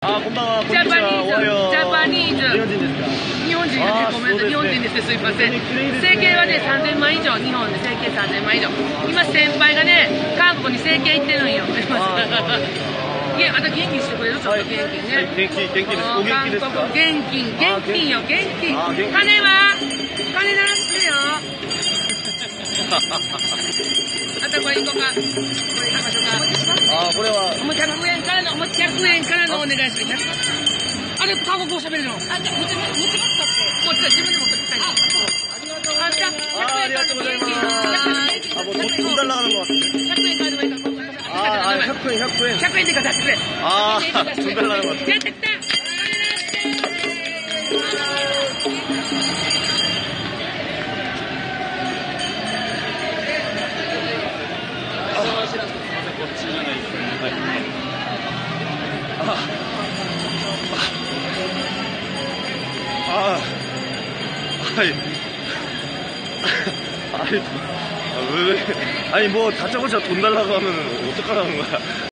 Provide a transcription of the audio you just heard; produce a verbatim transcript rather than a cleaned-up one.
あ、こんばんは。 ジャパニーズ、ジャパニーズ。 日本人ですか？ 日本人です。ごめんなさい、日本人です。すいません。整形はね、さんぜんまん以上、日本で整形さんぜんまん以上。今先輩がね、韓国に整形行ってるんよ。いや、また元気してくれる、ちょっと元気ね。 元気、元気です。お元気ですか？ 現金、現金よ、現金。金は金ならするよ。あとこれいこうか。これいきましょうか。 あ、これは。 おもちゃひゃくえんからの、おもちゃひゃくえんからのお願いします。あれ、韓国語喋るの。あ、じゃあ、持ちますかって。もう自分で持ってきたい。あ、じゃあ、 ありがとうございます。あ、もう돈 달라가는것 같은데。 ひゃくえんからでもいいから。 あ、ひゃくえん、ひゃくえん。 ひゃくえんで貸してくれ。 あー、돈 달라는 것 같아。 やってきた。 ああ、はい。아니, 왜, 아니 뭐 다짜고짜 돈 달라고 하면 어떡하라는 거야.